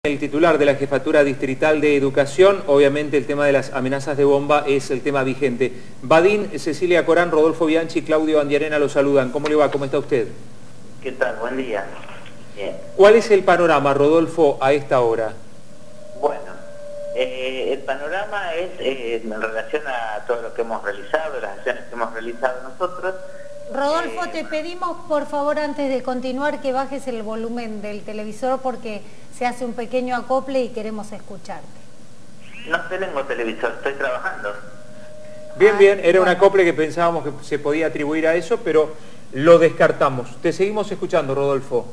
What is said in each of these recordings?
El titular de la Jefatura Distrital de Educación, obviamente el tema de las amenazas de bomba es el tema vigente. Badín, Cecilia Corán, Rodolfo Bianchi, Claudio Andiarena los saludan. ¿Cómo le va? ¿Cómo está usted? ¿Qué tal? Buen día. Bien. ¿Cuál es el panorama, Rodolfo, a esta hora? Bueno, el panorama es en relación a todo lo que hemos realizado, las acciones que hemos realizado nosotros. Rodolfo, te pedimos por favor antes de continuar que bajes el volumen del televisor porque se hace un pequeño acople y queremos escucharte. No tengo televisor, estoy trabajando. Bien, bien, era un acople que pensábamos que se podía atribuir a eso, pero lo descartamos. Te seguimos escuchando, Rodolfo.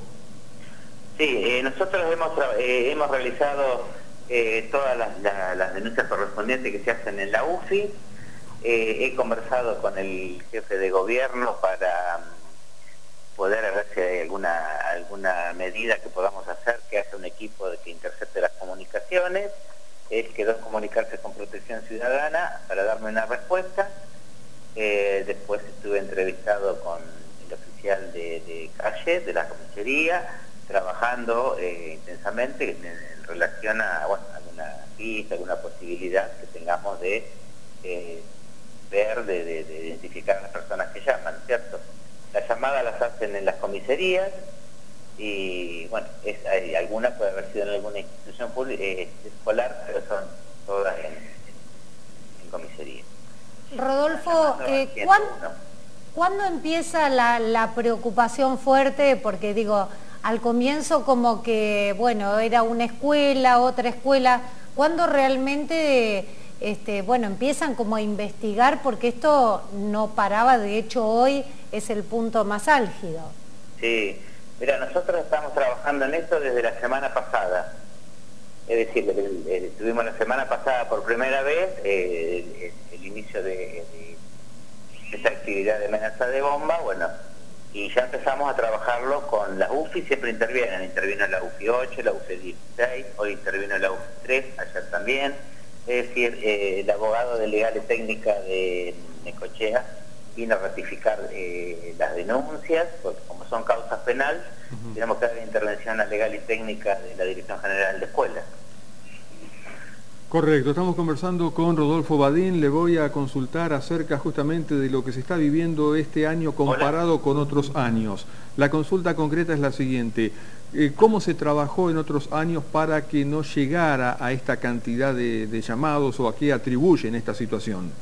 Sí, nosotros hemos realizado todas las denuncias correspondientes que se hacen en la UFI. He conversado con el jefe de gobierno para poder ver si hay alguna medida que podamos hacer, que haya un equipo que intercepte las comunicaciones. Él quedó en comunicarse con Protección Ciudadana para darme una respuesta. Después estuve entrevistado con el oficial de calle, de la comisaría, trabajando intensamente en relación a alguna pista, alguna posibilidad que tengamos de ver, de identificar a las personas que llaman, ¿cierto? Las llamadas las hacen en las comisarías y, bueno, hay alguna puede haber sido en alguna institución escolar, pero son todas en comisaría. Rodolfo, ¿cuándo empieza la preocupación fuerte? Porque digo, al comienzo como que, bueno, era una escuela, otra escuela. ¿Cuándo realmente, bueno, empiezan como a investigar? Porque esto no paraba, de hecho hoy es el punto más álgido. Sí, mira, nosotros estamos trabajando en esto desde la semana pasada. Es decir, tuvimos la semana pasada por primera vez el inicio de esta actividad de amenaza de bomba, bueno, y ya empezamos a trabajarlo con la UFI, siempre intervino la UFI 8, la UFI 16, hoy intervino la UFI 3, ayer también. Es decir, el abogado de Legal y Técnica de Necochea vino a ratificar las denuncias, porque como son causas penales, tenemos que dar intervención a Legal y Técnica de la Dirección General de Escuelas. Correcto, estamos conversando con Rodolfo Badín. Le voy a consultar acerca justamente de lo que se está viviendo este año comparado con otros años. La consulta concreta es la siguiente: ¿cómo se trabajó en otros años para que no llegara a esta cantidad de llamados o a qué atribuyen esta situación?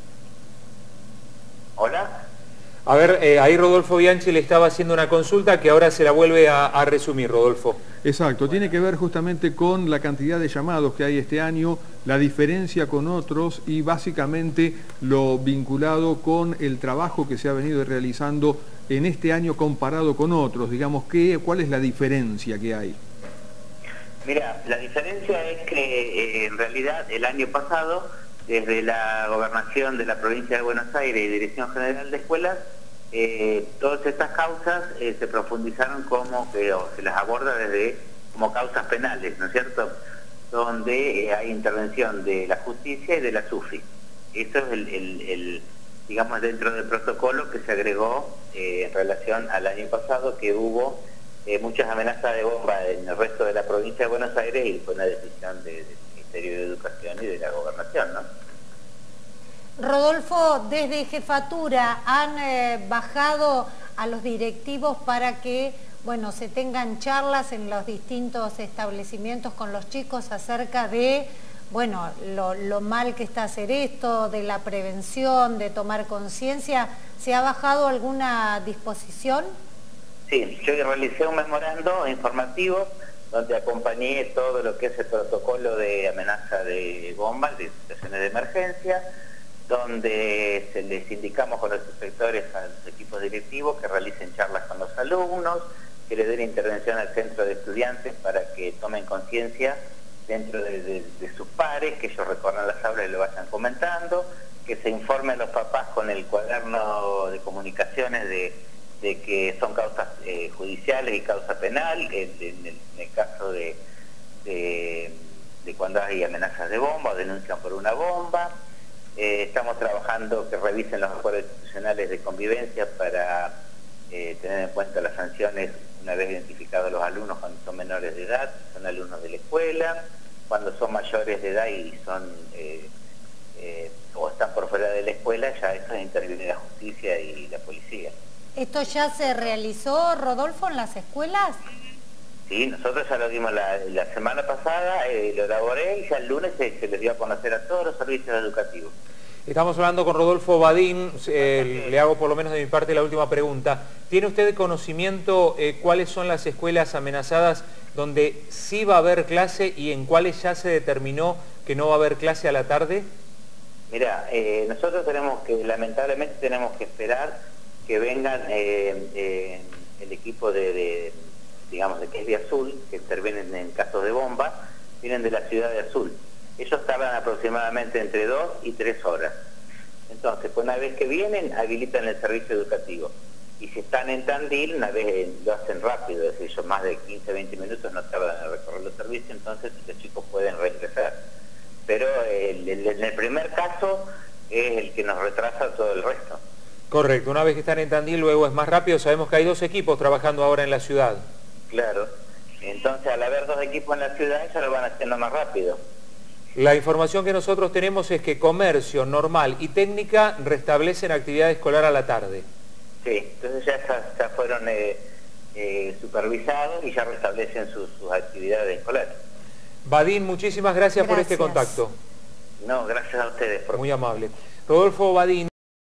¿Hola? A ver, ahí Rodolfo Bianchi le estaba haciendo una consulta que ahora se la vuelve a resumir, Rodolfo. Exacto, tiene que ver justamente con la cantidad de llamados que hay este año, la diferencia con otros y básicamente lo vinculado con el trabajo que se ha venido realizando en este año comparado con otros. Digamos, ¿cuál es la diferencia que hay? Mira, la diferencia es que en realidad el año pasado, desde la Gobernación de la Provincia de Buenos Aires y Dirección General de Escuelas, todas estas causas se profundizaron o se las aborda como causas penales, ¿no es cierto? Donde hay intervención de la justicia y de la SUFI. Eso es digamos, dentro del protocolo que se agregó en relación al año pasado, que hubo muchas amenazas de bomba en el resto de la provincia de Buenos Aires y fue una decisión del Ministerio de Educación y de la Gobernación, ¿no? Rodolfo, desde Jefatura han bajado a los directivos para que, bueno, se tengan charlas en los distintos establecimientos con los chicos acerca de, bueno, lo mal que está hacer esto, de la prevención, de tomar conciencia. ¿Se ha bajado alguna disposición? Sí, yo realicé un memorando informativo donde acompañé todo lo que es el protocolo de amenaza de bombas, de situaciones de emergencia, donde les indicamos con los inspectores a los equipos directivos que realicen charlas con los alumnos, que le den intervención al centro de estudiantes para que tomen conciencia dentro de sus pares, que ellos recorran las aulas y lo vayan comentando, que se informe a los papás con el cuaderno de comunicaciones de que son causas judiciales y causa penal, en el caso de cuando hay amenazas de bomba o denuncian por una bomba. Estamos trabajando que revisen los acuerdos institucionales de convivencia para tener en cuenta las sanciones una vez identificados los alumnos cuando son menores de edad, son alumnos de la escuela, cuando son mayores de edad y son o están por fuera de la escuela, ya eso interviene la justicia y la policía. ¿Esto ya se realizó, Rodolfo, en las escuelas? Sí, nosotros ya lo dimos la semana pasada, lo elaboré y ya el lunes se les dio a conocer a todos los servicios educativos. Estamos hablando con Rodolfo Badín, le hago por lo menos de mi parte la última pregunta. ¿Tiene usted conocimiento cuáles son las escuelas amenazadas donde sí va a haber clase y en cuáles ya se determinó que no va a haber clase a la tarde? Mira, nosotros lamentablemente tenemos que esperar que vengan el equipo digamos, de que es de Azul, que intervienen en casos de bomba, vienen de la ciudad de Azul. Ellos tardan aproximadamente entre 2 y 3 horas. Entonces, pues una vez que vienen, habilitan el servicio educativo. Y si están en Tandil, una vez lo hacen rápido, es decir, ellos más de 15, 20 minutos no tardan en recorrer los servicios, entonces los chicos pueden reingresar. Pero en el primer caso es el que nos retrasa todo el resto. Correcto, una vez que están en Tandil luego es más rápido, sabemos que hay 2 equipos trabajando ahora en la ciudad. Claro, entonces al haber 2 equipos en la ciudad ya lo van haciendo más rápido. La información que nosotros tenemos es que comercio, normal y técnica restablecen actividad escolar a la tarde. Sí, entonces ya fueron supervisados y ya restablecen sus actividades escolares. Badín, muchísimas gracias por este contacto. No, gracias a ustedes. Muy amable. Rodolfo Badín.